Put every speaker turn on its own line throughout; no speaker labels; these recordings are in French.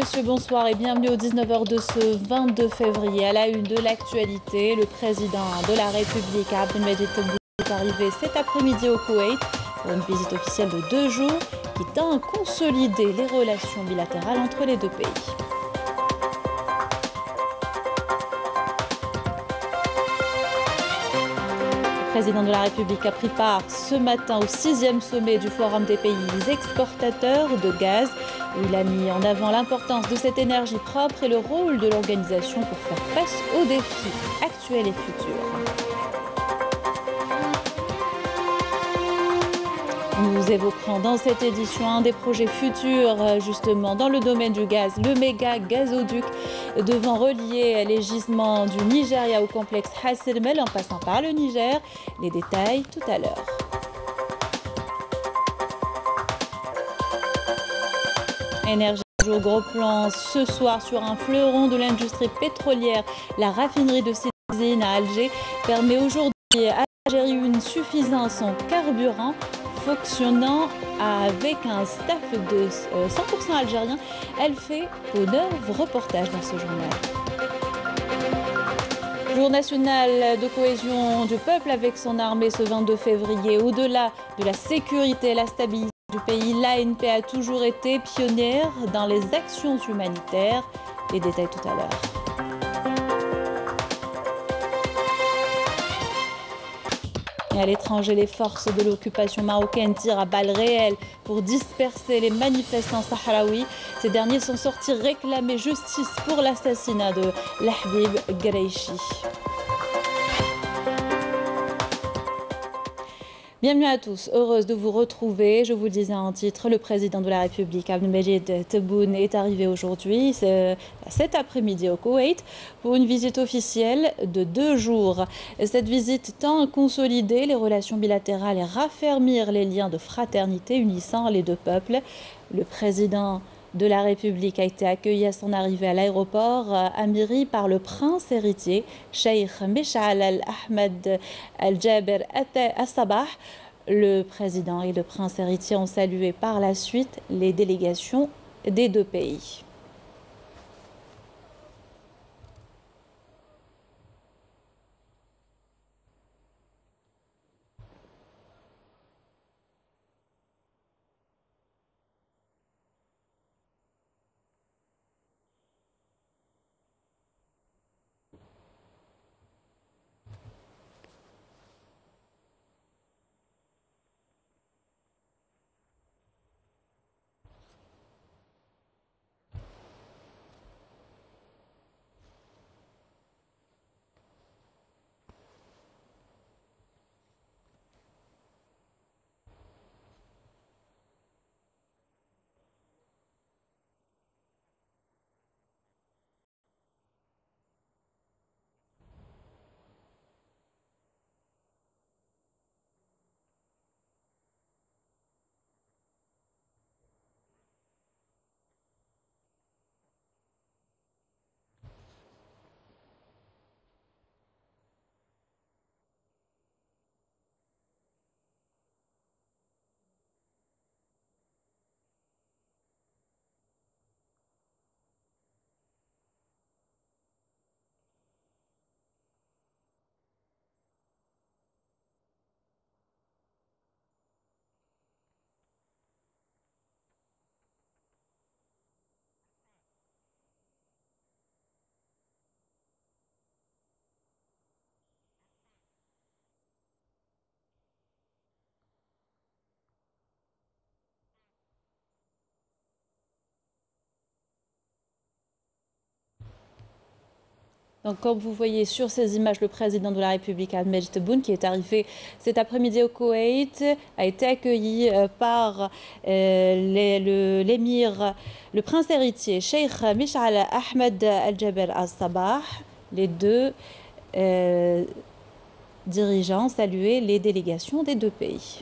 messieurs, bonsoir et bienvenue au 19h de ce 22 février. À la une de l'actualité, le président de la République, Abdelmadjid Tebboune, est arrivé cet après-midi au Koweït pour une visite officielle de 2 jours qui tend à consolider les relations bilatérales entre les deux pays. Le président de la République a pris part ce matin au 6e sommet du Forum des pays exportateurs de gaz, où il a mis en avant l'importance de cette énergie propre et le rôle de l'organisation pour faire face aux défis actuels et futurs. Nous évoquerons dans cette édition un des projets futurs, justement, dans le domaine du gaz, le méga gazoduc devant relier les gisements du Nigeria au complexe Ras El-Mel en passant par le Niger. Les détails tout à l'heure. Énergie au gros plan ce soir sur un fleuron de l'industrie pétrolière. La raffinerie de Cézanne à Alger permet aujourd'hui à l'Algérie une suffisance en carburant, fonctionnant avec un staff de 100% algérien. Elle fait honneur. Reportage dans ce journal. Jour national de cohésion du peuple avec son armée ce 22 février. Au-delà de la sécurité et la stabilité du pays, l'ANP a toujours été pionnière dans les actions humanitaires. Les détails tout à l'heure. Et à l'étranger, les forces de l'occupation marocaine tirent à balles réelles pour disperser les manifestants sahraouis. Ces derniers sont sortis réclamer justice pour l'assassinat de Lahbib Greichi. Bienvenue à tous, heureuse de vous retrouver. Je vous le disais en titre, le président de la République, Abdelmadjid Tebboune, est arrivé aujourd'hui, cet après-midi au Koweït, pour une visite officielle de 2 jours. Cette visite tend à consolider les relations bilatérales et raffermir les liens de fraternité unissant les deux peuples. Le président de la République a été accueilli à son arrivée à l'aéroport Amiri par le prince héritier, Cheikh Mesh'al Al-Ahmed Al-Jaber As-Sabah. Le président et le prince héritier ont salué par la suite les délégations des deux pays. Donc, comme vous voyez sur ces images, le président de la République, Abdelmadjid Tebboune, qui est arrivé cet après-midi au Koweït, a été accueilli par l'émir, le prince héritier, Cheikh Mesh'al Ahmed Al-Jaber As-Sabah. Les deux dirigeants saluaient les délégations des deux pays.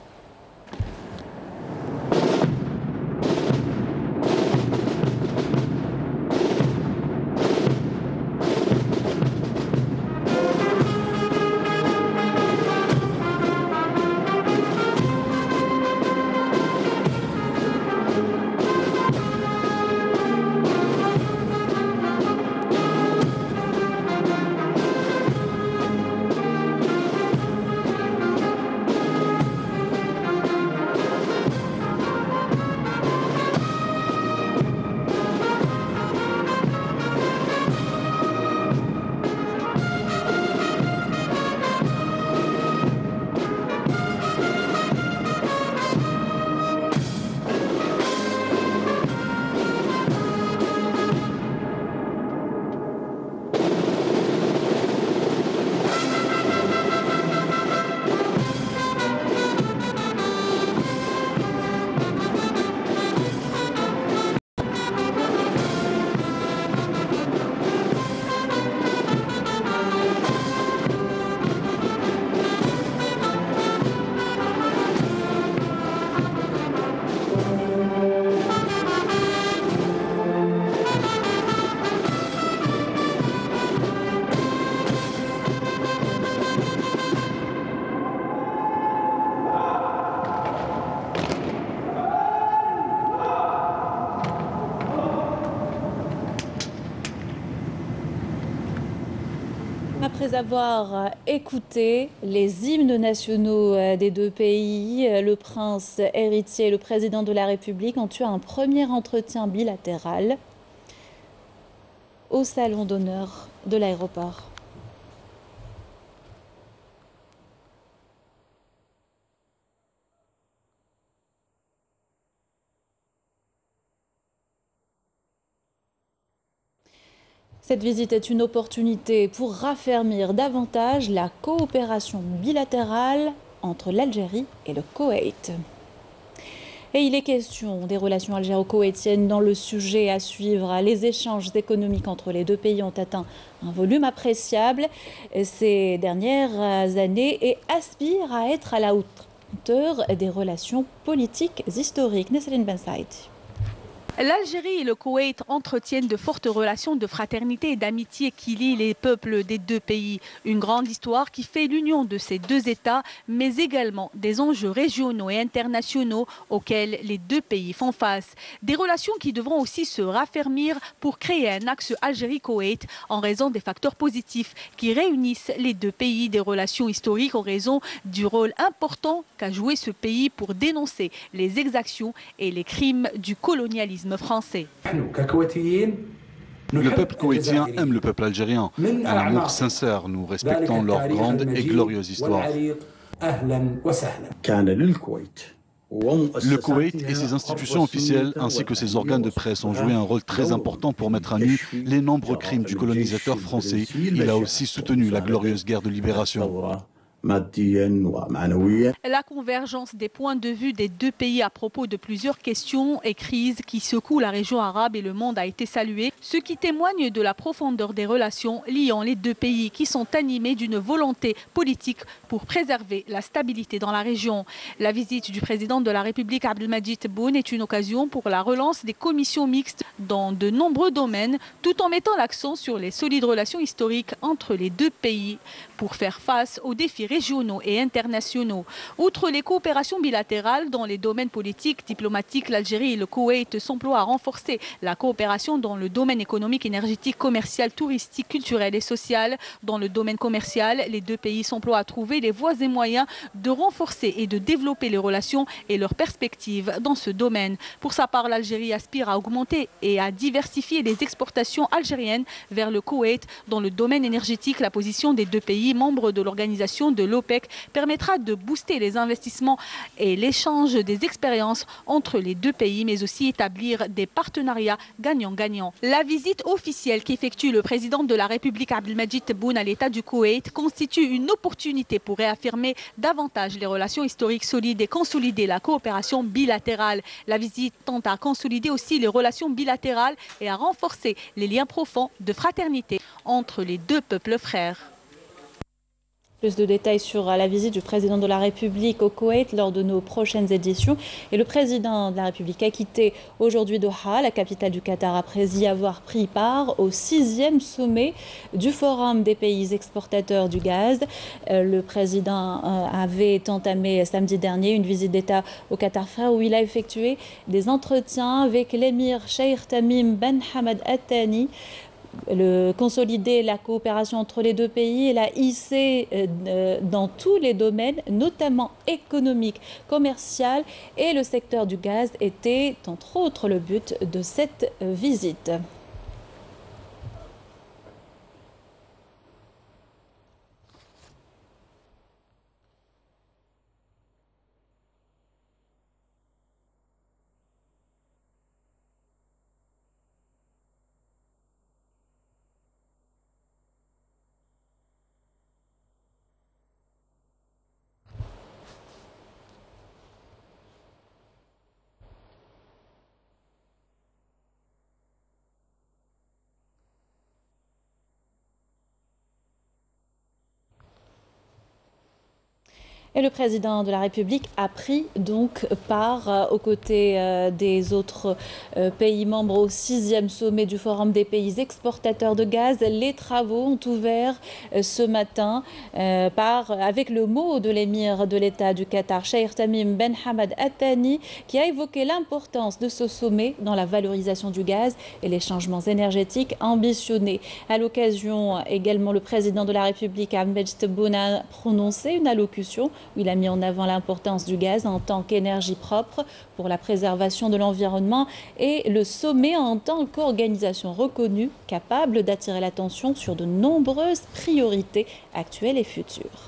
Après avoir écouté les hymnes nationaux des deux pays, le prince héritier et le président de la République ont eu un premier entretien bilatéral au salon d'honneur de l'aéroport. Cette visite est une opportunité pour raffermir davantage la coopération bilatérale entre l'Algérie et le Koweït. Et il est question des relations algéro-koweïtiennes dans le sujet à suivre. Les échanges économiques entre les deux pays ont atteint un volume appréciable ces dernières années et aspirent à être à la hauteur des relations politiques historiques. Nesrine Ben Saïd.
L'Algérie et le Koweït entretiennent de fortes relations de fraternité et d'amitié qui lient les peuples des deux pays. Une grande histoire qui fait l'union de ces deux États, mais également des enjeux régionaux et internationaux auxquels les deux pays font face. Des relations qui devront aussi se raffermir pour créer un axe Algérie-Koweït en raison des facteurs positifs qui réunissent les deux pays, des relations historiques en raison du rôle important qu'a joué ce pays pour dénoncer les exactions et les crimes du colonialisme français.
Le peuple koweïtien aime le peuple algérien. Un amour sincère, nous respectons leur grande et glorieuse histoire. Le Koweït et ses institutions officielles ainsi que ses organes de presse ont joué un rôle très important pour mettre à nu les nombreux crimes du colonisateur français. Il a aussi soutenu la glorieuse guerre de libération.
La convergence des points de vue des deux pays à propos de plusieurs questions et crises qui secouent la région arabe et le monde a été saluée, ce qui témoigne de la profondeur des relations liant les deux pays qui sont animés d'une volonté politique pour préserver la stabilité dans la région. La visite du président de la République Abdelmadjid Tebboune est une occasion pour la relance des commissions mixtes dans de nombreux domaines, tout en mettant l'accent sur les solides relations historiques entre les deux pays pour faire face aux défis régionaux et internationaux. Outre les coopérations bilatérales dans les domaines politiques, diplomatiques, l'Algérie et le Koweït s'emploient à renforcer la coopération dans le domaine économique, énergétique, commercial, touristique, culturel et social. Dans le domaine commercial, les deux pays s'emploient à trouver les voies et moyens de renforcer et de développer les relations et leurs perspectives dans ce domaine. Pour sa part, l'Algérie aspire à augmenter et à diversifier les exportations algériennes vers le Koweït. Dans le domaine énergétique, la position des deux pays membres de l'organisation de l'OPEC permettra de booster les investissements et l'échange des expériences entre les deux pays, mais aussi établir des partenariats gagnant-gagnant. La visite officielle qu'effectue le président de la République Abdelmadjid Tebboune à l'État du Koweït constitue une opportunité pour réaffirmer davantage les relations historiques solides et consolider la coopération bilatérale. La visite tente à consolider aussi les relations bilatérales et à renforcer les liens profonds de fraternité entre les deux peuples frères.
Plus de détails sur la visite du président de la République au Koweït lors de nos prochaines éditions. Et le président de la République a quitté aujourd'hui Doha, la capitale du Qatar, après y avoir pris part au 6e sommet du Forum des pays exportateurs du gaz. Le président avait entamé samedi dernier une visite d'État au Qatar frère où il a effectué des entretiens avec l'émir Cheikh Tamim Ben Hamad Al Thani. Consolider la coopération entre les deux pays et la hisser dans tous les domaines, notamment économique, commercial et le secteur du gaz était entre autres le but de cette visite. Et le président de la République a pris donc part aux côtés des autres pays membres au 6e sommet du Forum des pays exportateurs de gaz. Les travaux ont ouvert ce matin avec le mot de l'émir de l'État du Qatar, Cheikh Tamim Ben Hamad Al Thani, qui a évoqué l'importance de ce sommet dans la valorisation du gaz et les changements énergétiques ambitionnés. À l'occasion également, le président de la République, Abdel Majid Tebboune, a prononcé une allocution où il a mis en avant l'importance du gaz en tant qu'énergie propre pour la préservation de l'environnement et le sommet en tant qu'organisation reconnue capable d'attirer l'attention sur de nombreuses priorités actuelles et futures.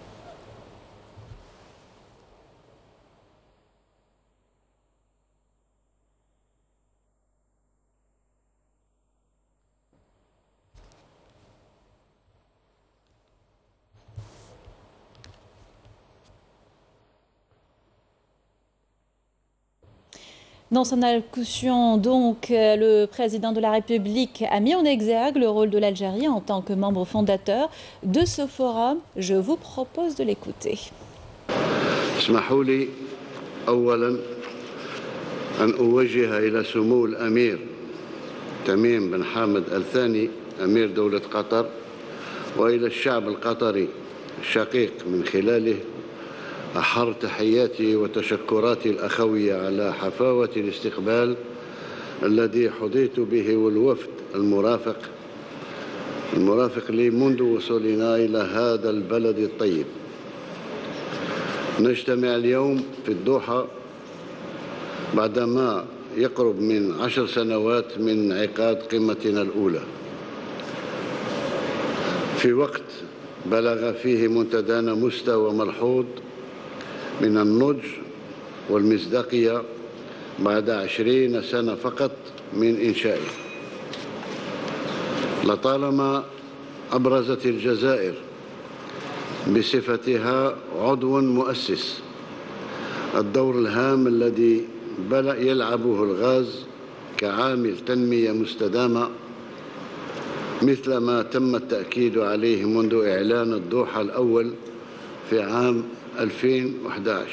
Dans son allocution, donc, le président de la République a mis en exergue le rôle de l'Algérie en tant que membre fondateur de ce forum. Je vous propose de l'écouter.
اسمحوا لي أولا أن أوجه إلى سمو الأمير تميم بن حامد آل ثاني أمير دولة قطر وإلى الشعب القطري الشقيق من خلاله أحر تحياتي وتشكراتي الأخوية على حفاوة الاستقبال الذي حظيت به والوفد المرافق لي منذ وصولنا إلى هذا البلد الطيب. نجتمع اليوم في الدوحة بعدما يقرب من 10 سنوات من انعقاد قمتنا الأولى، في وقت بلغ فيه منتدانا مستوى ملحوظ من النضج والمصداقية بعد 20 سنة فقط من إنشائه. لطالما أبرزت الجزائر بصفتها عضو مؤسس الدور الهام الذي يلعبه الغاز كعامل تنمية مستدامة، مثل ما تم التأكيد عليه منذ إعلان الدوحة الأول في عام 2011.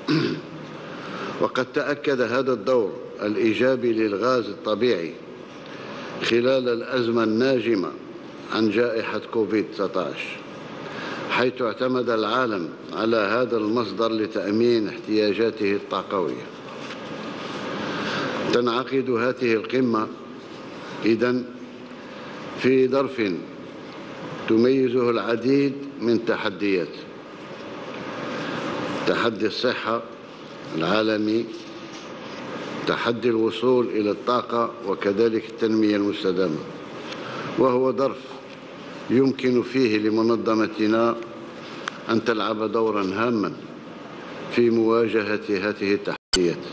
وقد تأكد هذا الدور الإيجابي للغاز الطبيعي خلال الأزمة الناجمة عن جائحة كوفيد-19، حيث اعتمد العالم على هذا المصدر لتأمين احتياجاته الطاقوية. تنعقد هذه القمة إذن في ظرف تميزه العديد من تحديات: تحدي الصحة العالمي، تحدي الوصول إلى الطاقة، وكذلك التنمية المستدامة، وهو ظرف يمكن فيه لمنظمتنا أن تلعب دورا هاما في مواجهة هذه التحديات.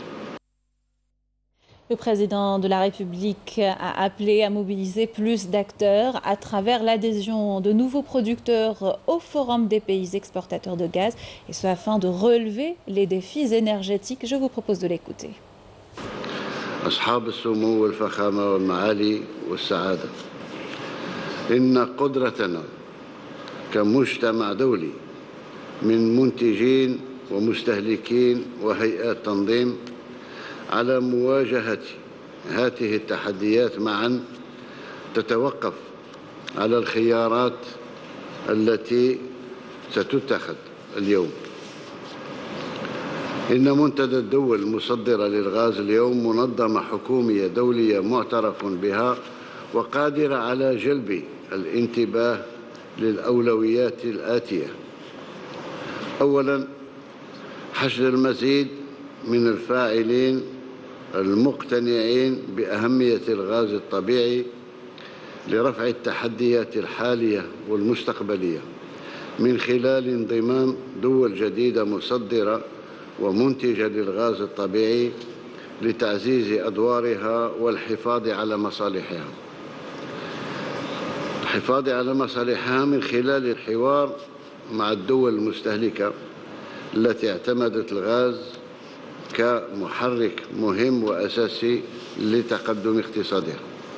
Le président de la République a appelé à mobiliser plus d'acteurs à travers l'adhésion de nouveaux producteurs au Forum des pays exportateurs de gaz, et ce afin de relever les défis énergétiques. Je vous propose de l'écouter.
أصحاب السمو والفخامة والمعالي والسعادة، إن قدرتنا كمجتمع دولي من منتجين ومستهلكين وهيئات تنظيم على مواجهة هذه التحديات معا تتوقف على الخيارات التي ستتخذ اليوم. إن منتدى الدول المصدرة للغاز اليوم منظمة حكومية دولية معترف بها وقادرة على جلب الانتباه للأولويات الآتية: أولا، حشد المزيد من الفاعلين المقتنعين بأهمية الغاز الطبيعي لرفع التحديات الحالية والمستقبلية من خلال انضمام دول جديدة مصدرة ومنتجة للغاز الطبيعي لتعزيز أدوارها والحفاظ على مصالحها. الحفاظ على مصالحها من خلال الحوار مع الدول المستهلكة التي اعتمدت الغاز كمحرك مهم وأساسي لتقدم اقتصادها.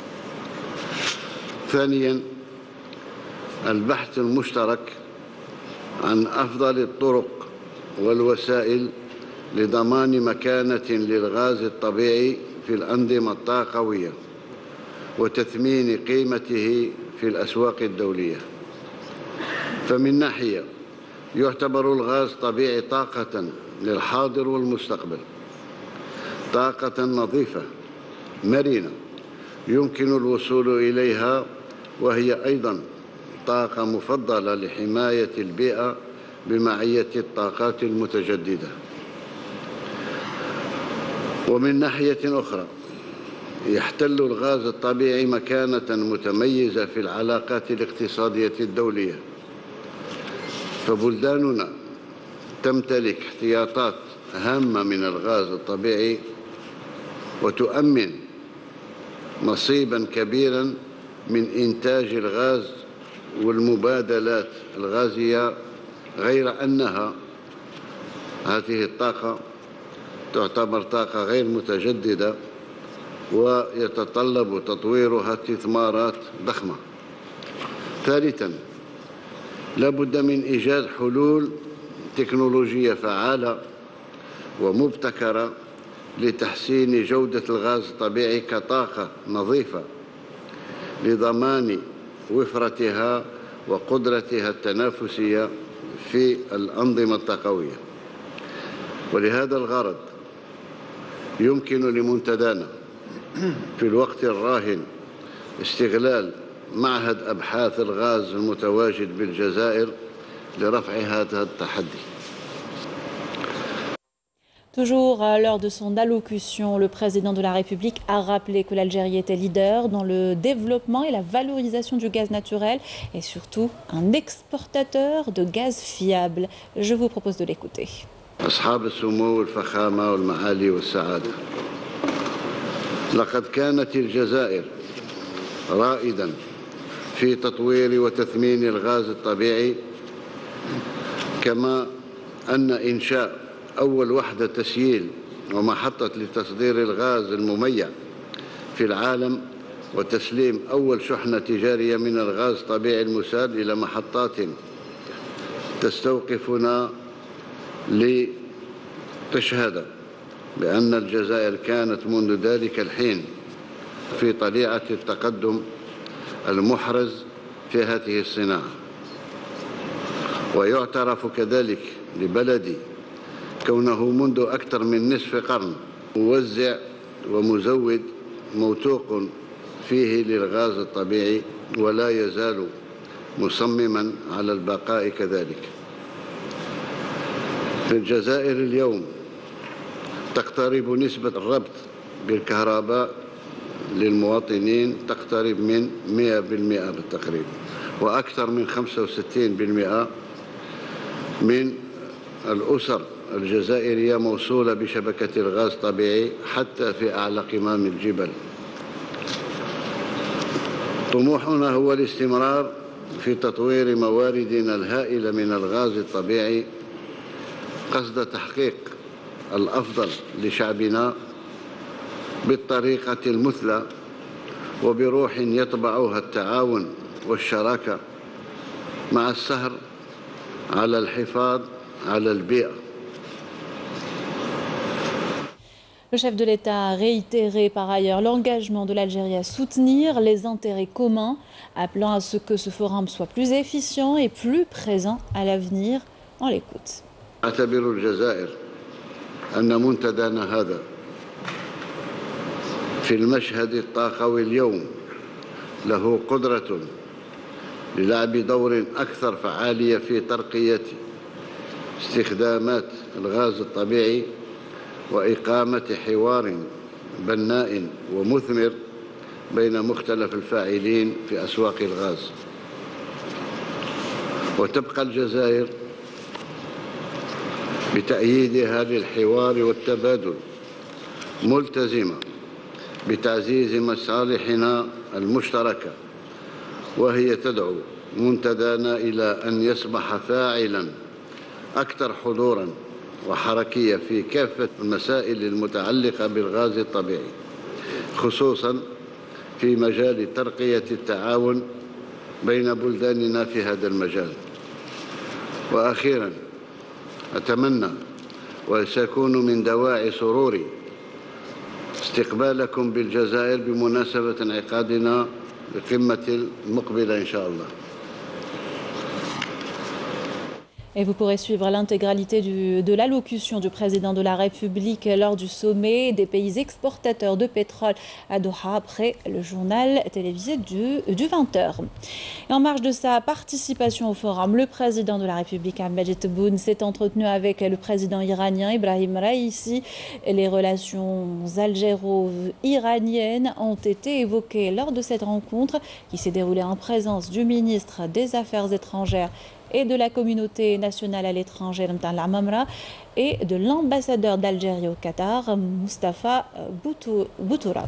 ثانيا، البحث المشترك عن أفضل الطرق والوسائل لضمان مكانة للغاز الطبيعي في الأنظمة الطاقوية وتثمين قيمته في الأسواق الدولية. فمن ناحية يعتبر الغاز طبيعي طاقة للحاضر والمستقبل، طاقة نظيفة مرنة يمكن الوصول إليها، وهي أيضا طاقة مفضلة لحماية البيئة بمعية الطاقات المتجددة. ومن ناحية أخرى يحتل الغاز الطبيعي مكانة متميزة في العلاقات الاقتصادية الدولية، فبلداننا تمتلك احتياطات هامة من الغاز الطبيعي وتؤمن نصيبا كبيرا من إنتاج الغاز والمبادلات الغازية، غير أنها هذه الطاقة تعتبر طاقة غير متجددة ويتطلب تطويرها استثمارات ضخمة. ثالثا، لا بد من إيجاد حلول تكنولوجية فعالة ومبتكرة لتحسين جودة الغاز الطبيعي كطاقة نظيفة لضمان وفرتها وقدرتها التنافسية في الأنظمة الطاقوية. ولهذا الغرض يمكن لمنتدانا في الوقت الراهن استغلال معهد أبحاث الغاز المتواجد بالجزائر لرفع هذا التحدي.
Toujours lors de son allocution, le président de la République a rappelé que l'Algérie était leader dans le développement et la valorisation du gaz naturel et surtout un exportateur de gaz fiable. Je vous propose de l'écouter.
أصحاب السمو والفخامة والمعالي والسعادة، لقد كانت الجزائر رائدا في تطوير وتثمين الغاز الطبيعي، كما أن إنشاء أول وحدة تسييل ومحطة لتصدير الغاز المميع في العالم وتسليم أول شحنة تجارية من الغاز الطبيعي المسال إلى محطات تستوقفنا لتشهد بأن الجزائر كانت منذ ذلك الحين في طليعة التقدم المحرز في هذه الصناعة. ويعترف كذلك لبلدي كونه منذ أكثر من نصف قرن موزع ومزود موثوق فيه للغاز الطبيعي، ولا يزال مصمما على البقاء كذلك. في الجزائر اليوم تقترب نسبة الربط بالكهرباء للمواطنين تقترب من 100% بالتقريب، وأكثر من 65% من الأسر الجزائرية موصولة بشبكة الغاز الطبيعي حتى في أعلى قمام الجبل. طموحنا هو الاستمرار في تطوير مواردنا الهائلة من الغاز الطبيعي قصد تحقيق الأفضل لشعبنا بالطريقة المثلى وبروح يطبعها التعاون والشراكة، مع السهر على الحفاظ على البيئة.
Le chef de l'État a réitéré par ailleurs l'engagement de l'Algérie à soutenir les intérêts communs, appelant à ce que ce forum soit plus efficient et plus présent à l'avenir. On l'écoute.
أعتبر الجزائر أن منتدانا هذا في المشهد الطاقوي اليوم له قدرة للعب دور أكثر فعالية في ترقية استخدامات الغاز الطبيعي وإقامة حوار بناء ومثمر بين مختلف الفاعلين في أسواق الغاز. وتبقى الجزائر بتأييدها للحوار والتبادل ملتزمة بتعزيز مصالحنا المشتركة، وهي تدعو منتدانا إلى أن يصبح فاعلا أكثر حضورا وحركية في كافة المسائل المتعلقة بالغاز الطبيعي، خصوصا في مجال ترقية التعاون بين بلداننا في هذا المجال. وأخيرا أتمنى وسيكون من دواعي سروري استقبالكم بالجزائر بمناسبة انعقادنا للقمة المقبلة إن شاء الله.
Et vous pourrez suivre l'intégralité de l'allocution du président de la République lors du sommet des pays exportateurs de pétrole à Doha après le journal télévisé du 20h. Et en marge de sa participation au forum, le président de la République, Abdelmajid Tebboune, s'est entretenu avec le président iranien Ibrahim Raïssi. Les relations algéro-iraniennes ont été évoquées lors de cette rencontre qui s'est déroulée en présence du ministre des Affaires étrangères et de la communauté nationale à l'étranger, et de l'ambassadeur d'Algérie au Qatar, Moustapha Boutoura.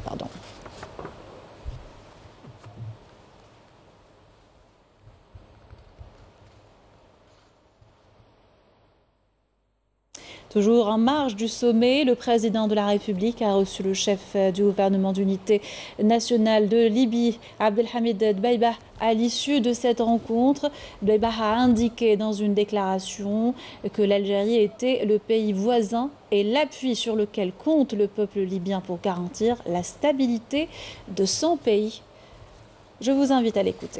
Toujours en marge du sommet, le président de la République a reçu le chef du gouvernement d'unité nationale de Libye, Abdelhamid Dbeibah. À l'issue de cette rencontre, Dbeibah a indiqué dans une déclaration que l'Algérie était le pays voisin et l'appui sur lequel compte le peuple libyen pour garantir la stabilité de son pays. Je vous invite à l'écouter.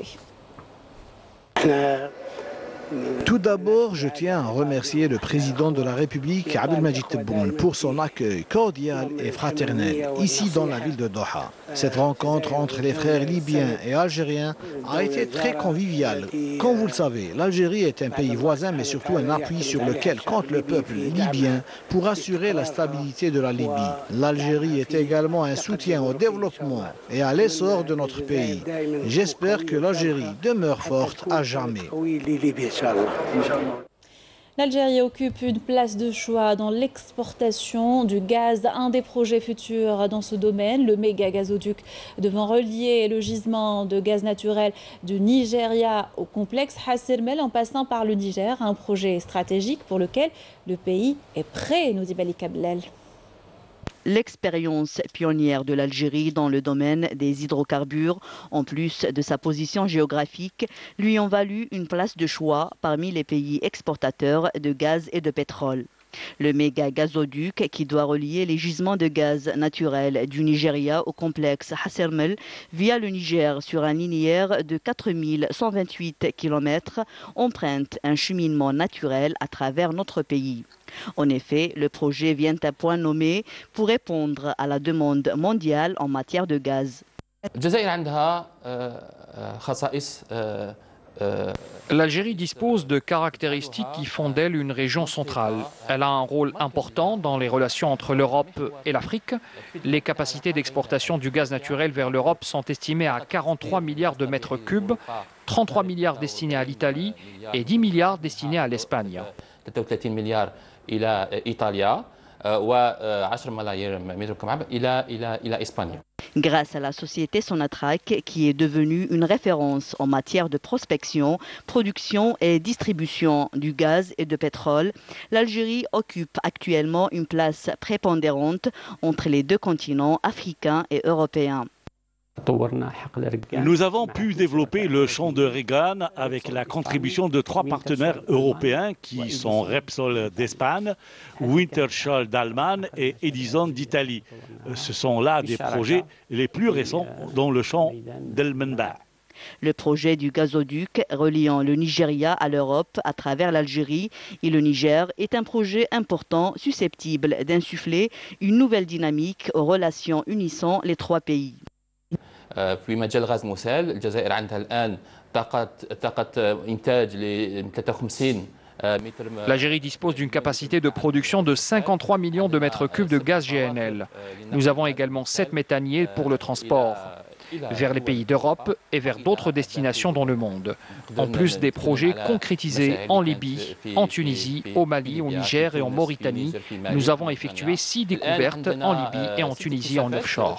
Tout d'abord, je tiens à remercier le président de la République, Abdelmajid Tebboune, pour son accueil cordial et fraternel ici dans la ville de Doha. Cette rencontre entre les frères libyens et algériens a été très conviviale. Comme vous le savez, l'Algérie est un pays voisin, mais surtout un appui sur lequel compte le peuple libyen pour assurer la stabilité de la Libye. L'Algérie est également un soutien au développement et à l'essor de notre pays. J'espère que l'Algérie demeure forte à jamais.
L'Algérie occupe une place de choix dans l'exportation du gaz. Un des projets futurs dans ce domaine, le méga gazoduc devant relier le gisement de gaz naturel du Nigeria au complexe Ras El-Mel en passant par le Niger. Un projet stratégique pour lequel le pays est prêt, nous dit Balik Ablel.
L'expérience pionnière de l'Algérie dans le domaine des hydrocarbures, en plus de sa position géographique, lui ont valu une place de choix parmi les pays exportateurs de gaz et de pétrole. Le méga gazoduc qui doit relier les gisements de gaz naturel du Nigeria au complexe Ras El-Mel via le Niger sur un linéaire de 4128 km emprunte un cheminement naturel à travers notre pays. En effet, le projet vient à point nommé pour répondre à la demande mondiale en matière de gaz.
L'Algérie dispose de caractéristiques qui font d'elle une région centrale. Elle a un rôle important dans les relations entre l'Europe et l'Afrique. Les capacités d'exportation du gaz naturel vers l'Europe sont estimées à 43 milliards de mètres cubes, 33 milliards destinés à l'Italie et 10 milliards destinés à l'Espagne.
Grâce à la société Sonatrach, qui est devenue une référence en matière de prospection, production et distribution du gaz et de pétrole, l'Algérie occupe actuellement une place prépondérante entre les deux continents africains et européens.
Nous avons pu développer le champ de Regan avec la contribution de 3 partenaires européens qui sont Repsol d'Espagne, Wintershall d'Allemagne et Edison d'Italie. Ce sont là des projets les plus récents dans le champ d'El-Menba.
Le projet du gazoduc reliant le Nigeria à l'Europe à travers l'Algérie et le Niger est un projet important susceptible d'insuffler une nouvelle dynamique aux relations unissant les trois pays.
في مجال غاز مسال الجزائر عندها الآن طاقة إنتاج ل 53
L'Algérie dispose d'une capacité de production de 53 millions de mètres cubes de gaz GNL. Nous avons également 7 méthaniers pour le transport vers les pays d'Europe et vers d'autres destinations dans le monde. En plus des projets concrétisés en Libye, en Tunisie, au Mali, au Niger et en Mauritanie, nous avons effectué 6 découvertes en Libye et en Tunisie en offshore.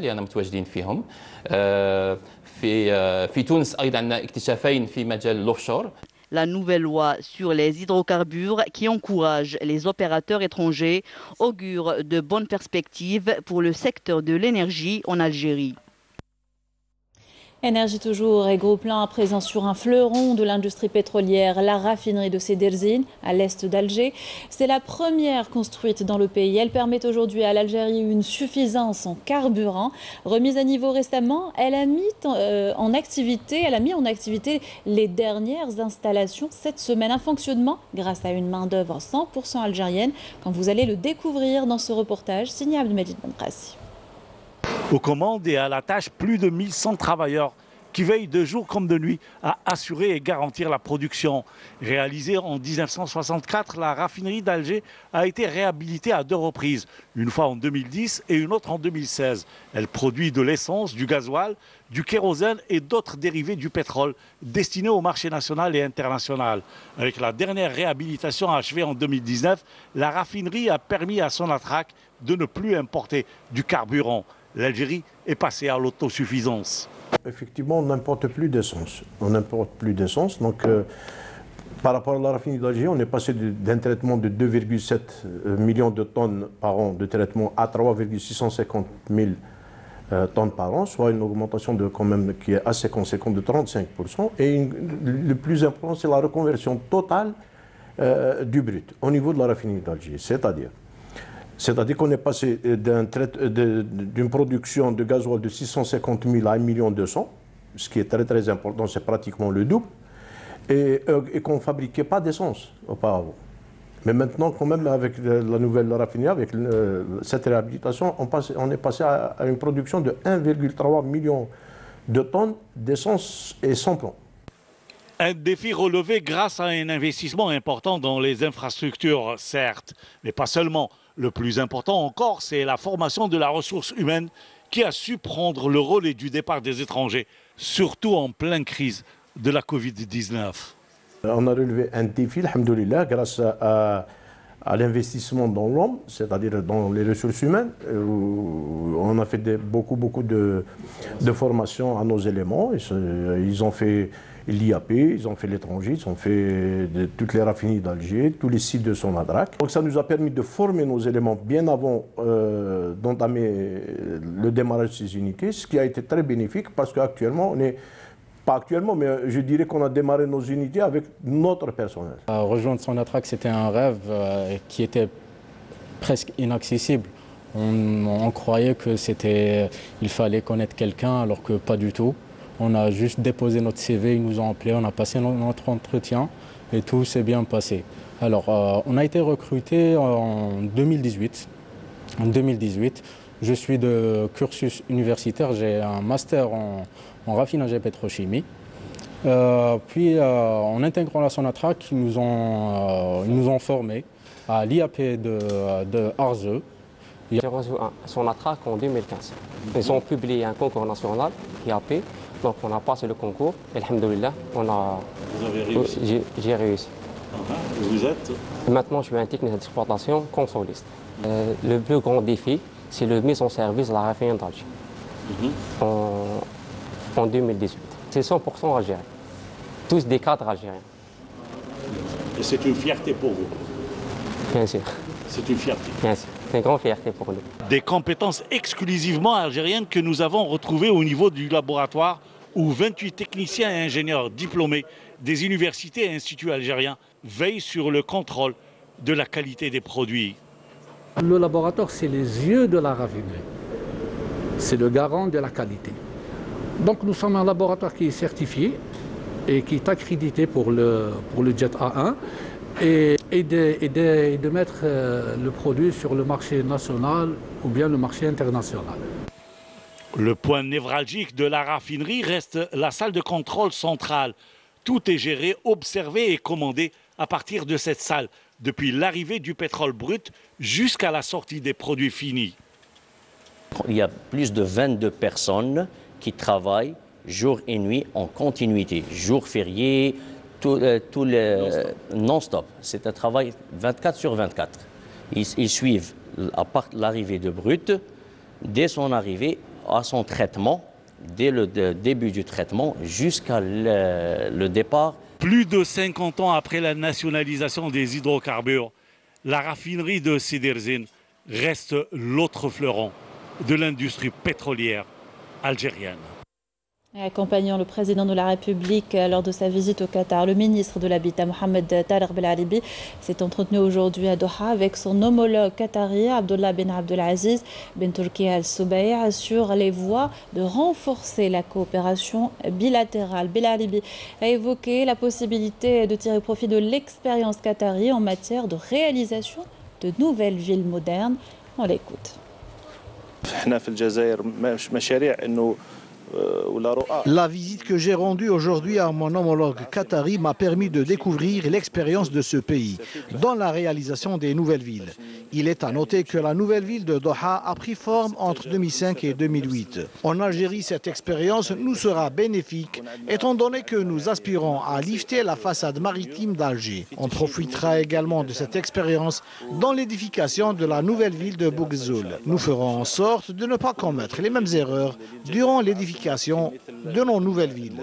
La nouvelle loi sur les hydrocarbures qui encourage les opérateurs étrangers augure de bonnes perspectives pour le secteur de l'énergie en Algérie.
Énergie toujours et gros plan à présent sur un fleuron de l'industrie pétrolière, la raffinerie de Sidi Rezine à l'est d'Alger. C'est la première construite dans le pays. Elle permet aujourd'hui à l'Algérie une suffisance en carburant. Remise à niveau récemment, elle a mis en activité les dernières installations cette semaine. Un fonctionnement grâce à une main-d'œuvre 100% algérienne, quand vous allez le découvrir dans ce reportage signé Abdelmajid Benkrassi.
Aux commandes et à la tâche, plus de 1100 travailleurs qui veillent de jour comme de nuit à assurer et garantir la production. Réalisée en 1964, la raffinerie d'Alger a été réhabilitée à 2 reprises, une fois en 2010 et une autre en 2016. Elle produit de l'essence, du gasoil, du kérosène et d'autres dérivés du pétrole destinés au marché national et international. Avec la dernière réhabilitation achevée en 2019, la raffinerie a permis à Sonatrach de ne plus importer du carburant. L'Algérie est passée à l'autosuffisance.
Effectivement, on n'importe plus d'essence. On n'importe plus d'essence. Donc, par rapport à la raffinerie d'Alger, on est passé d'un traitement de 2,7 millions de tonnes par an de traitement à 3,650 000 tonnes par an, soit une augmentation quand même qui est assez conséquente de 35%. Et le plus important, c'est la reconversion totale du brut au niveau de la raffinerie d'Alger. C'est-à-dire qu'on est passé d'une production de gasoil de 650 000 à 1,2 million, ce qui est très très important, c'est pratiquement le double, et qu'on ne fabriquait pas d'essence auparavant. Mais maintenant, quand même, avec la nouvelle raffinerie, avec cette réhabilitation, on est passé à une production de 1,3 million de tonnes d'essence et sans plomb.
Un défi relevé grâce à un investissement important dans les infrastructures, certes, mais pas seulement. Le plus important encore, c'est la formation de la ressource humaine qui a su prendre le relais du départ des étrangers, surtout en pleine crise de la Covid-19.
On a relevé un défi, alhamdoulilah, grâce à l'investissement dans l'homme, c'est-à-dire dans les ressources humaines. On a fait beaucoup de formations à nos éléments. Ils ont fait l'IAP, ils ont fait l'étranger, ils ont fait toutes les raffineries d'Alger, tous les sites de Sonatrach. Donc ça nous a permis de former nos éléments bien avant d'entamer le démarrage de ces unités, ce qui a été très bénéfique parce qu'actuellement, pas actuellement, mais je dirais qu'on a démarré nos unités avec notre personnel.
Rejoindre Sonatrach, c'était un rêve qui était presque inaccessible. On croyait qu'il fallait connaître quelqu'un alors que pas du tout. On a juste déposé notre CV, ils nous ont appelés, on a passé notre entretien et tout s'est bien passé. Alors, on a été recruté en 2018. En 2018, je suis de cursus universitaire, j'ai un master en raffinage et pétrochimie. Puis, en intégrant la Sonatrach, ils nous ont formés à l'IAP de Arzeu.
J'ai reçu Sonatrach en 2015. Ils ont publié un concours national, IAP. Donc on a passé le concours, et alhamdoulilah,
Vous avez réussi.
J'ai réussi.
Vous êtes?
Maintenant, je suis un technicien d'exploitation consoliste. Le plus grand défi, c'est la mise en service de la raffinerie d'Alger en 2018. C'est 100% algérien, tous des cadres algériens.
Et c'est une fierté pour vous?
Bien sûr.
C'est une fierté?
Bien sûr, c'est une grande fierté pour nous.
Des compétences exclusivement algériennes que nous avons retrouvées au niveau du laboratoire où 28 techniciens et ingénieurs diplômés des universités et instituts algériens veillent sur le contrôle de la qualité des produits.
Le laboratoire, c'est les yeux de la raffinerie. C'est le garant de la qualité. Donc nous sommes un laboratoire qui est certifié et qui est accrédité pour le Jet A1 et de mettre le produit sur le marché national ou bien le marché international.
Le point névralgique de la raffinerie reste la salle de contrôle centrale. Tout est géré, observé et commandé à partir de cette salle, depuis l'arrivée du pétrole brut jusqu'à la sortie des produits finis.
Il y a plus de 22 personnes qui travaillent jour et nuit en continuité, jour férié, non-stop. C'est un travail 24 sur 24. Ils suivent à part l'arrivée de brut, dès son arrivée à son traitement, dès le début du traitement jusqu'à le départ.
Plus de 50 ans après la nationalisation des hydrocarbures, la raffinerie de Sidi Rezine reste l'autre fleuron de l'industrie pétrolière algérienne.
Accompagnant le président de la République lors de sa visite au Qatar, le ministre de l'Habitat, Mohamed Tariq Belalibi, s'est entretenu aujourd'hui à Doha avec son homologue qatari, Abdullah bin Abdelaziz bin Turki Al Soubaï, sur les voies de renforcer la coopération bilatérale. Belalibi a évoqué la possibilité de tirer profit de l'expérience qatari en matière de réalisation de nouvelles villes modernes. On l'écoute.
La visite que j'ai rendue aujourd'hui à mon homologue qatari m'a permis de découvrir l'expérience de ce pays dans la réalisation des nouvelles villes. Il est à noter que la nouvelle ville de Doha a pris forme entre 2005 et 2008. En Algérie, cette expérience nous sera bénéfique étant donné que nous aspirons à lifter la façade maritime d'Alger. On profitera également de cette expérience dans l'édification de la nouvelle ville de Bougzoul. Nous ferons en sorte de ne pas commettre les mêmes erreurs durant l'édification de nos nouvelles villes.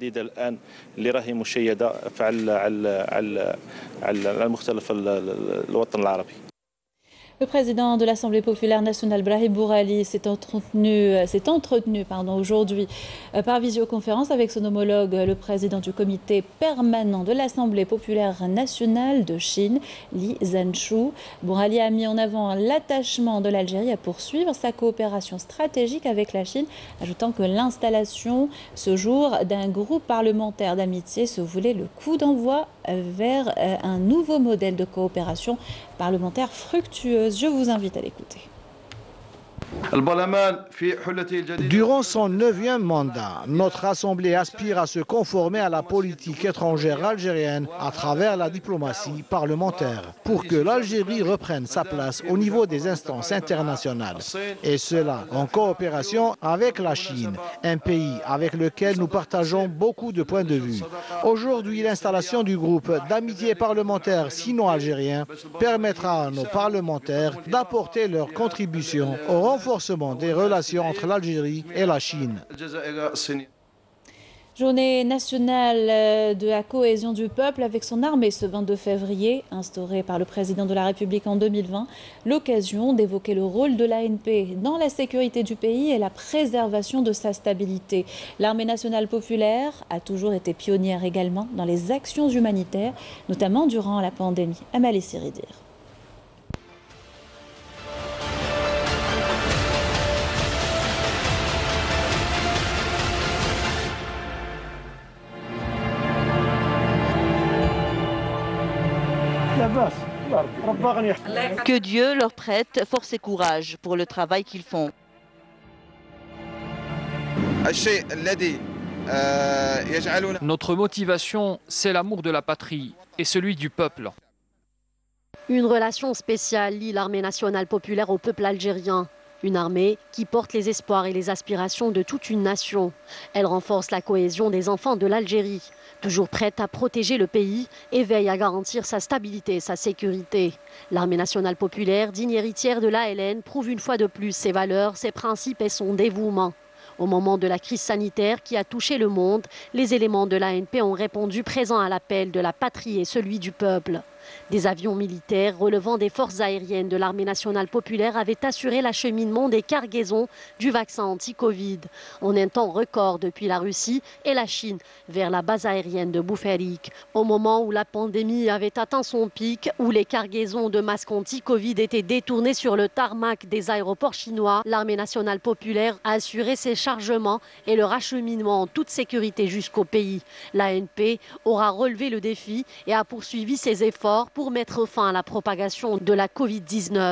Le président de l'Assemblée populaire nationale, Brahim Bourali, s'est entretenu aujourd'hui par visioconférence avec son homologue, le président du comité permanent de l'Assemblée populaire nationale de Chine, Li Zhanshu. Bourali a mis en avant l'attachement de l'Algérie à poursuivre sa coopération stratégique avec la Chine, ajoutant que l'installation ce jour d'un groupe parlementaire d'amitié se voulait le coup d'envoi vers un nouveau modèle de coopération parlementaire fructueuse. Je vous invite à l'écouter.
Durant son 9e mandat, notre Assemblée aspire à se conformer à la politique étrangère algérienne à travers la diplomatie parlementaire pour que l'Algérie reprenne sa place au niveau des instances internationales. Et cela en coopération avec la Chine, un pays avec lequel nous partageons beaucoup de points de vue. Aujourd'hui, l'installation du groupe d'amitié parlementaire sino-algérien permettra à nos parlementaires d'apporter leur contribution au renforcement des relations entre l'Algérie et la Chine.
Journée nationale de la cohésion du peuple avec son armée ce 22 février, instaurée par le président de la République en 2020. L'occasion d'évoquer le rôle de l'ANP dans la sécurité du pays et la préservation de sa stabilité. L'armée nationale populaire a toujours été pionnière également dans les actions humanitaires, notamment durant la pandémie. Amal Siridir.
Que Dieu leur prête force et courage pour le travail qu'ils font.
Notre motivation, c'est l'amour de la patrie et celui du peuple.
Une relation spéciale lie l'armée nationale populaire au peuple algérien. Une armée qui porte les espoirs et les aspirations de toute une nation. Elle renforce la cohésion des enfants de l'Algérie, toujours prête à protéger le pays et veille à garantir sa stabilité et sa sécurité. L'armée nationale populaire, digne héritière de l'ALN, prouve une fois de plus ses valeurs, ses principes et son dévouement. Au moment de la crise sanitaire qui a touché le monde, les éléments de l'ANP ont répondu présents à l'appel de la patrie et celui du peuple. Des avions militaires relevant des forces aériennes de l'armée nationale populaire avaient assuré l'acheminement des cargaisons du vaccin anti-Covid en un temps record depuis la Russie et la Chine vers la base aérienne de Boufarik. Au moment où la pandémie avait atteint son pic, où les cargaisons de masques anti-Covid étaient détournées sur le tarmac des aéroports chinois, l'armée nationale populaire a assuré ses chargements et leur acheminement en toute sécurité jusqu'au pays. L'ANP aura relevé le défi et a poursuivi ses efforts pour mettre fin à la propagation de la Covid-19.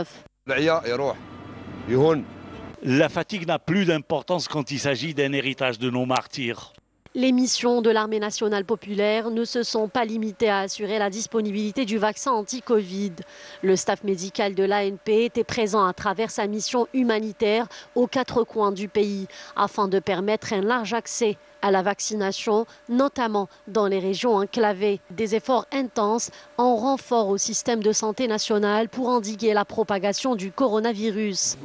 La fatigue n'a plus d'importance quand il s'agit d'un héritage de nos martyrs.
Les missions de l'armée nationale populaire ne se sont pas limitées à assurer la disponibilité du vaccin anti-Covid. Le staff médical de l'ANP était présent à travers sa mission humanitaire aux 4 coins du pays afin de permettre un large accès à la vaccination, notamment dans les régions enclavées. Des efforts intenses en renfort au système de santé national pour endiguer la propagation du coronavirus.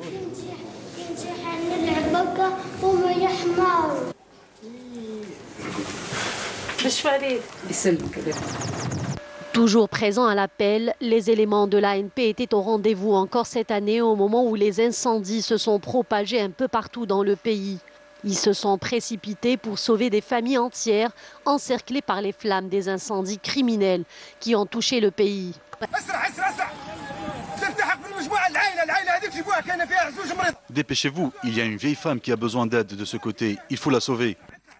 Toujours présents à l'appel, les éléments de l'ANP étaient au rendez-vous encore cette année au moment où les incendies se sont propagés un peu partout dans le pays. Ils se sont précipités pour sauver des familles entières encerclées par les flammes des incendies criminels qui ont touché le pays.
Dépêchez-vous, il y a une vieille femme qui a besoin d'aide de ce côté, il faut la sauver.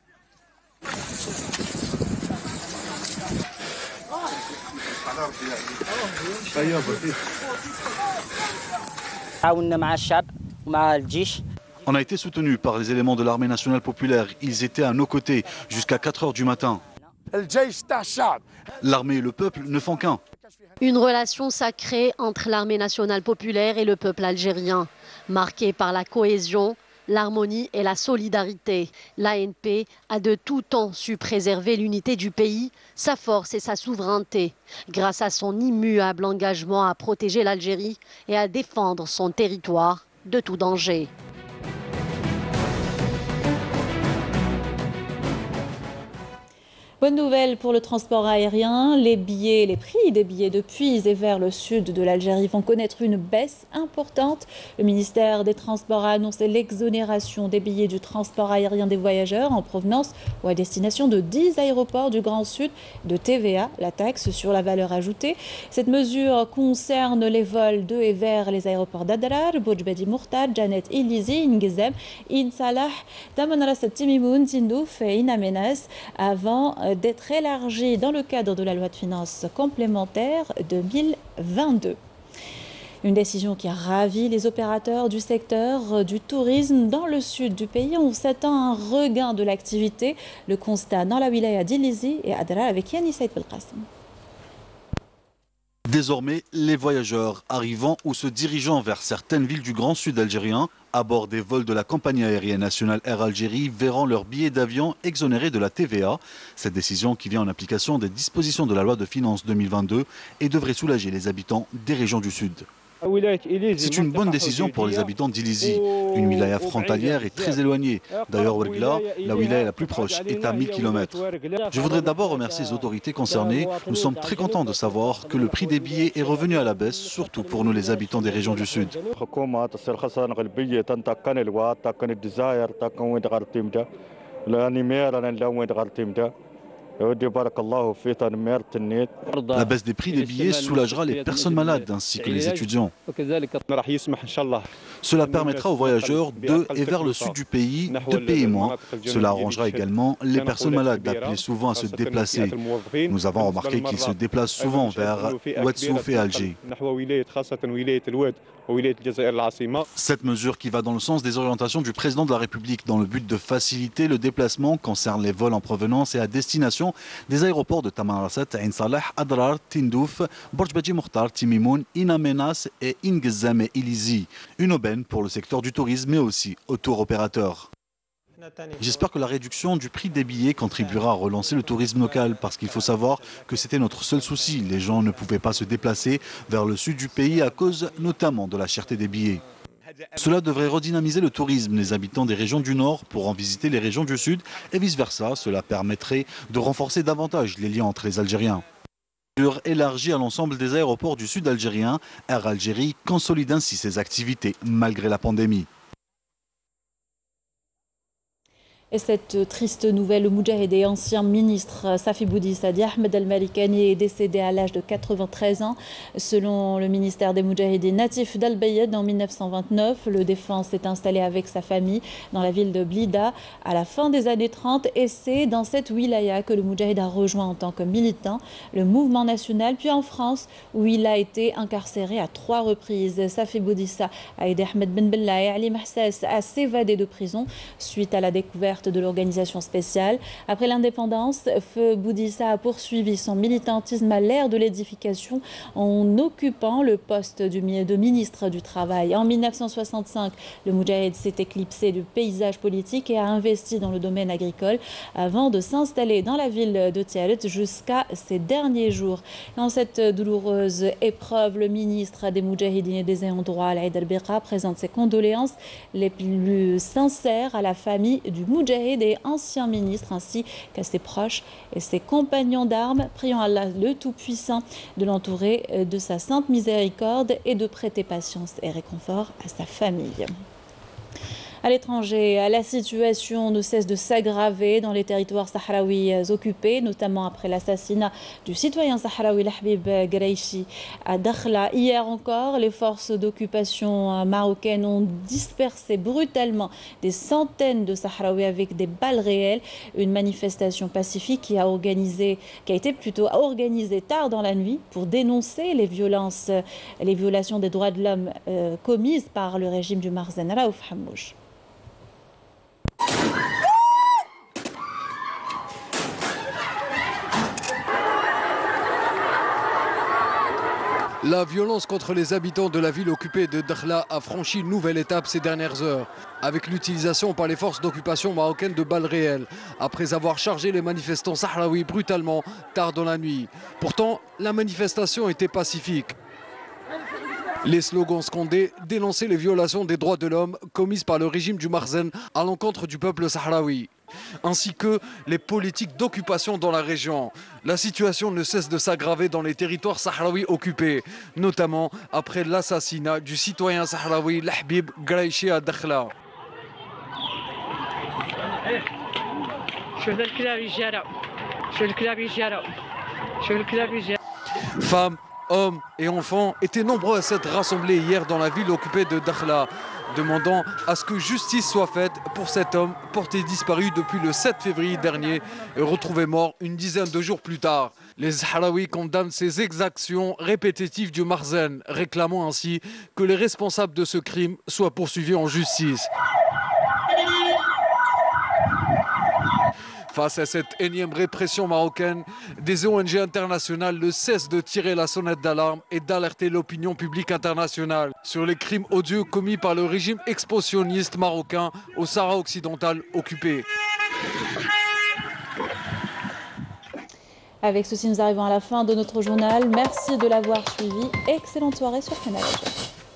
On a été soutenus par les éléments de l'armée nationale populaire. Ils étaient à nos côtés jusqu'à 4 heures du matin. L'armée et le peuple ne font qu'un.
Une relation sacrée entre l'armée nationale populaire et le peuple algérien, marquée par la cohésion, l'harmonie et la solidarité. L'ANP a de tout temps su préserver l'unité du pays, sa force et sa souveraineté, grâce à son immuable engagement à protéger l'Algérie et à défendre son territoire de tout danger.
Bonne nouvelle pour le transport aérien, les prix des billets depuis et vers le sud de l'Algérie vont connaître une baisse importante. Le ministère des Transports a annoncé l'exonération des billets du transport aérien des voyageurs en provenance ou à destination de 10 aéroports du Grand Sud de TVA, la taxe sur la valeur ajoutée. Cette mesure concerne les vols de et vers les aéroports d'Adrar, Boujbedi Mourtad, Janet Ilizi, Ngizem, Insalah, Tamanrasat Timimoun, Tindouf et Inamenas avant d'être élargie dans le cadre de la loi de finances complémentaire 2022. Une décision qui a ravi les opérateurs du secteur du tourisme dans le sud du pays. On s'attend à un regain de l'activité. Le constat dans la wilaya d'Ilizi et Adrar avec Yannis Saïd Belkacem.
Désormais, les voyageurs arrivant ou se dirigeant vers certaines villes du Grand Sud algérien à bord des vols de la compagnie aérienne nationale Air Algérie verront leurs billets d'avion exonérés de la TVA. Cette décision qui vient en application des dispositions de la loi de finances 2022 et devrait soulager les habitants des régions du Sud. C'est une bonne décision pour les habitants d'Ilizi. Une wilaya frontalière est très éloignée. D'ailleurs, Ouergla, la wilaya la plus proche, est à 1000 km. Je voudrais d'abord remercier les autorités concernées. Nous sommes très contents de savoir que le prix des billets est revenu à la baisse, surtout pour nous les habitants des régions du Sud. La baisse des prix des billets soulagera les personnes malades ainsi que les étudiants. Cela permettra aux voyageurs de et vers le sud du pays de payer moins. Cela arrangera également les personnes malades d'appeler souvent à se déplacer. Nous avons remarqué qu'ils se déplacent souvent vers Ouadsouf et Alger. Cette mesure qui va dans le sens des orientations du président de la République dans le but de faciliter le déplacement concerne les vols en provenance et à destination des aéroports de Tamanrasset, Ain Salah, Adrar, Tindouf, Boujbedi Mourtar, Timimoun, Inamenas et Ingezam et Ilizi. Une aubaine pour le secteur du tourisme mais aussi aux tour opérateurs. J'espère que la réduction du prix des billets contribuera à relancer le tourisme local parce qu'il faut savoir que c'était notre seul souci. Les gens ne pouvaient pas se déplacer vers le sud du pays à cause notamment de la cherté des billets. Cela devrait redynamiser le tourisme. Les habitants des régions du Nord pourront visiter les régions du Sud et vice-versa. Cela permettrait de renforcer davantage les liens entre les Algériens. Élargie à l'ensemble des aéroports du Sud algérien, Air Algérie consolide ainsi ses activités malgré la pandémie.
Et cette triste nouvelle, le moudjahid et ancien ministre Safi Boudissa Ahmed Al-Malikani est décédé à l'âge de 93 ans. Selon le ministère des Moudjahidines natif d'Al-Bayed en 1929, le défunt s'est installé avec sa famille dans la ville de Blida à la fin des années 30 et c'est dans cette wilaya que le moudjahid a rejoint en tant que militant le mouvement national, puis en France où il a été incarcéré à 3 reprises. Safi Boudissa a aidé Ahmed Ben Bella et Ali Mahsas à s'évader de prison suite à la découverte de l'organisation spéciale. Après l'indépendance, Feu Boudissa a poursuivi son militantisme à l'ère de l'édification en occupant le poste de ministre du Travail. En 1965, le Moudjahid s'est éclipsé du paysage politique et a investi dans le domaine agricole avant de s'installer dans la ville de Tiaret jusqu'à ses derniers jours. Dans cette douloureuse épreuve, le ministre des Moudjahidines et des ayants droit, Al-Aïd Al-Biqa, présente ses condoléances les plus sincères à la famille du Moudjahid et ancien ministre ainsi qu'à ses proches et ses compagnons d'armes, priant Allah le Tout-Puissant de l'entourer de sa sainte miséricorde et de prêter patience et réconfort à sa famille. À l'étranger, la situation ne cesse de s'aggraver dans les territoires sahraouis occupés, notamment après l'assassinat du citoyen sahraoui Lahbib Greichi à Dakhla. Hier encore, les forces d'occupation marocaines ont dispersé brutalement des centaines de Sahraouis avec des balles réelles. Une manifestation pacifique qui a été plutôt organisée tard dans la nuit pour dénoncer les violations des droits de l'homme commises par le régime du Marzen. Raouf Hammouch.
La violence contre les habitants de la ville occupée de Dakhla a franchi une nouvelle étape ces dernières heures, avec l'utilisation par les forces d'occupation marocaines de balles réelles, après avoir chargé les manifestants sahraouis brutalement tard dans la nuit. Pourtant, la manifestation était pacifique. Les slogans scandés dénonçaient les violations des droits de l'homme commises par le régime du Marzen à l'encontre du peuple sahraoui, ainsi que les politiques d'occupation dans la région. La situation ne cesse de s'aggraver dans les territoires sahraouis occupés, notamment après l'assassinat du citoyen sahraoui Lahbib Greichi à Dakhla. Femmes, hommes et enfants étaient nombreux à s'être rassemblés hier dans la ville occupée de Dakhla, demandant à ce que justice soit faite pour cet homme porté disparu depuis le 7 février dernier et retrouvé mort une dizaine de jours plus tard. Les Sahraouis condamnent ces exactions répétitives du Marzen, réclamant ainsi que les responsables de ce crime soient poursuivis en justice. Face à cette énième répression marocaine, des ONG internationales ne cessent de tirer la sonnette d'alarme et d'alerter l'opinion publique internationale sur les crimes odieux commis par le régime expansionniste marocain au Sahara occidental occupé.
Avec ceci, nous arrivons à la fin de notre journal. Merci de l'avoir suivi. Excellente soirée sur Canal Asia.